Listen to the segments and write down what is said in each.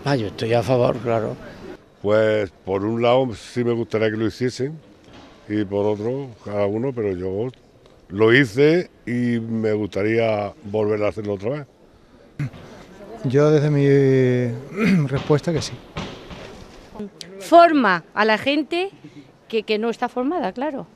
Ah, yo estoy a favor, claro. Pues por un lado sí me gustaría que lo hiciesen y por otro cada uno, pero yo lo hice y me gustaría volver a hacerlo otra vez. Yo desde mi respuesta que sí. Forma a la gente que no está formada, claro.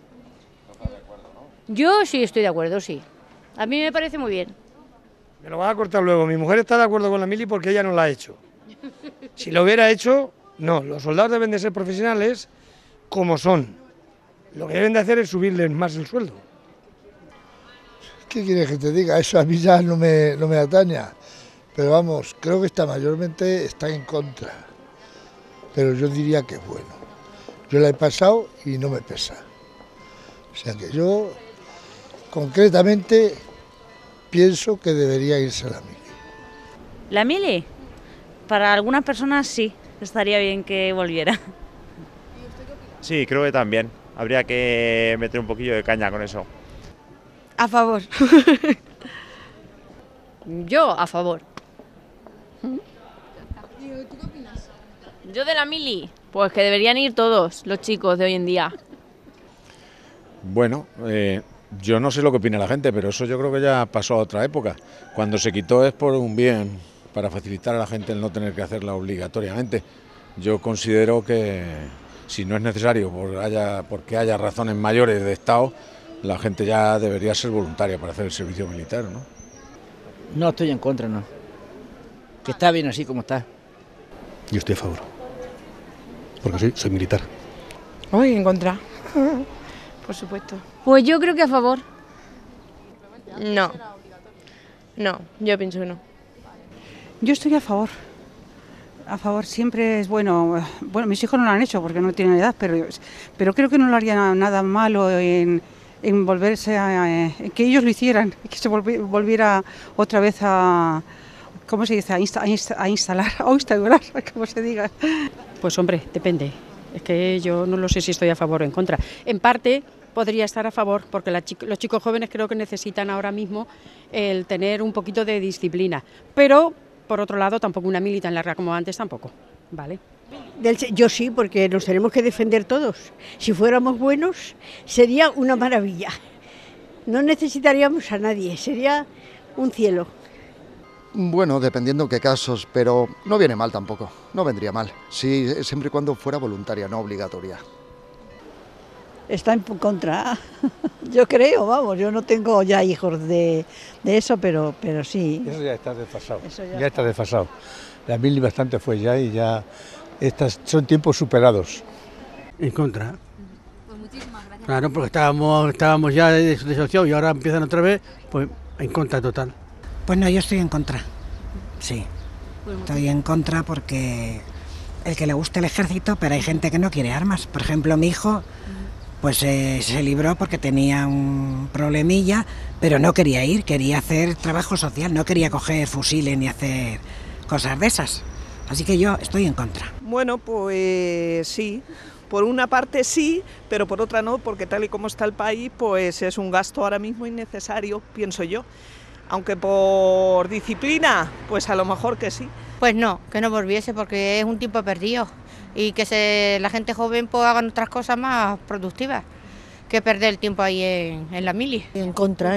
Yo sí estoy de acuerdo, sí. A mí me parece muy bien. Me lo vas a cortar luego. Mi mujer está de acuerdo con la mili porque ella no la ha hecho. Si lo hubiera hecho, no. Los soldados deben de ser profesionales como son. Lo que deben de hacer es subirles más el sueldo. ¿Qué quieres que te diga? Eso a mí ya no me ataña. Pero vamos, creo que mayormente están en contra. Pero yo diría que es bueno. Yo la he pasado y no me pesa. O sea que yo, concretamente, pienso que debería irse a la mili. ¿La mili? Para algunas personas sí, estaría bien que volviera. Sí, creo que también. Habría que meter un poquillo de caña con eso. A favor. Yo a favor. ¿Tú qué opinas? Yo de la mili, pues que deberían ir todos los chicos de hoy en día. Bueno, yo no sé lo que opina la gente, pero eso yo creo que ya pasó a otra época. Cuando se quitó es por un bien, para facilitar a la gente el no tener que hacerla obligatoriamente. Yo considero que si no es necesario porque haya razones mayores de Estado, la gente ya debería ser voluntaria para hacer el servicio militar, ¿no? No estoy en contra, no. Que está bien así como está. Yo estoy a favor. Porque sí, soy militar. Hoy en contra. Por supuesto. Pues yo creo que a favor. No. No, yo pienso que no. Yo estoy a favor. A favor siempre es bueno. Bueno, mis hijos no lo han hecho porque no tienen edad, pero creo que no lo haría nada malo en volverse en que ellos lo hicieran, que se volviera otra vez a, ¿cómo se dice? A instalar, o instaurar, como se diga. Pues hombre, depende. Es que yo no lo sé si estoy a favor o en contra. En parte podría estar a favor, porque los chicos jóvenes creo que necesitan ahora mismo el tener un poquito de disciplina. Pero, por otro lado, tampoco una mili tan larga como antes tampoco, ¿vale? Yo sí, porque nos tenemos que defender todos. Si fuéramos buenos, sería una maravilla. No necesitaríamos a nadie, sería un cielo. Bueno, dependiendo qué casos, pero no viene mal tampoco, no vendría mal. Sí, siempre y cuando fuera voluntaria, no obligatoria. Está en contra, yo creo, vamos, yo no tengo ya hijos de eso, pero sí. Eso ya está desfasado, ya está desfasado. La mili bastante fue ya y ya estas son tiempos superados. En contra. Pues muchísimas gracias. Claro, porque estábamos ya desasociados y ahora empiezan otra vez, pues en contra total. Pues no, yo estoy en contra, sí. Estoy en contra porque el que le gusta el ejército, pero hay gente que no quiere armas. Por ejemplo, mi hijo pues se libró porque tenía un problemilla, pero no quería ir, quería hacer trabajo social, no quería coger fusiles ni hacer cosas de esas. Así que yo estoy en contra. Bueno, pues sí, por una parte sí, pero por otra no, porque tal y como está el país, pues es un gasto ahora mismo innecesario, pienso yo. Aunque por disciplina, pues a lo mejor que sí. Pues no, que no volviese porque es un tiempo perdido y que la gente joven pues hagan otras cosas más productivas que perder el tiempo ahí en la mili. En contra,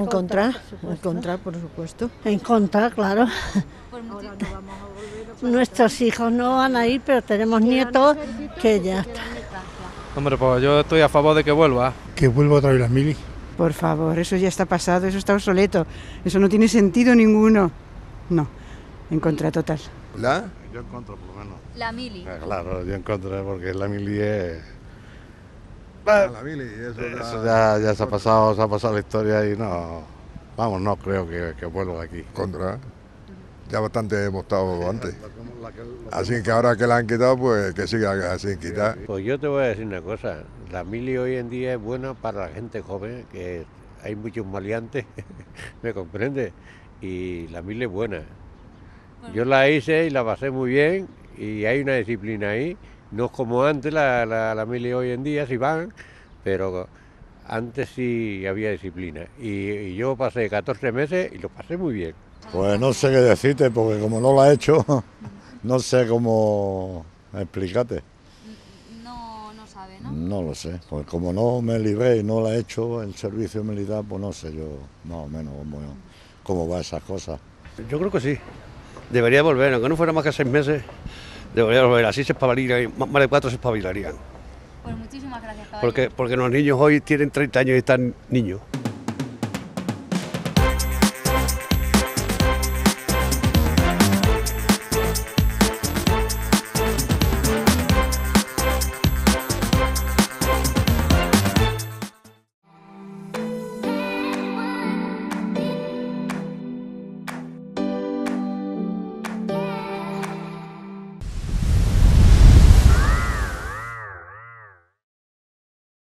por supuesto. En contra, claro. Nuestros hijos no van a ir, pero tenemos nietos que ya está. Hombre, pues yo estoy a favor de que vuelva. Que vuelva otra vez las mili. Por favor, eso ya está pasado, eso está obsoleto, eso no tiene sentido ninguno. No, en contra total. ¿La? Yo en contra, por lo menos. La mili. Claro, yo en contra, porque la mili es... La mili, eso ya se ha pasado la historia y no... Vamos, no creo que vuelva aquí. Contra. Ya bastante hemos estado antes. Así que ahora que la han quitado, pues que siga sin quitar. Pues yo te voy a decir una cosa, la mili hoy en día es buena para la gente joven, que hay muchos maleantes, ¿me comprende? Y la mili es buena. Yo la hice y la pasé muy bien y hay una disciplina ahí, no es como antes la mili hoy en día, sí van, pero antes sí había disciplina. Y yo pasé 14 meses y lo pasé muy bien. Pues no sé qué decirte, porque como no la he hecho, No sé cómo explicarte. No sabe, ¿no? No lo sé, pues como no me libré y no la he hecho el servicio militar, pues no sé yo más o menos cómo va esas cosas. Yo creo que sí, debería volver, aunque no fuera más que 6 meses, debería volver, así se espabilarían, más de 4 se espabilarían. Pues muchísimas gracias, caballero. Porque los niños hoy tienen 30 años y están niños.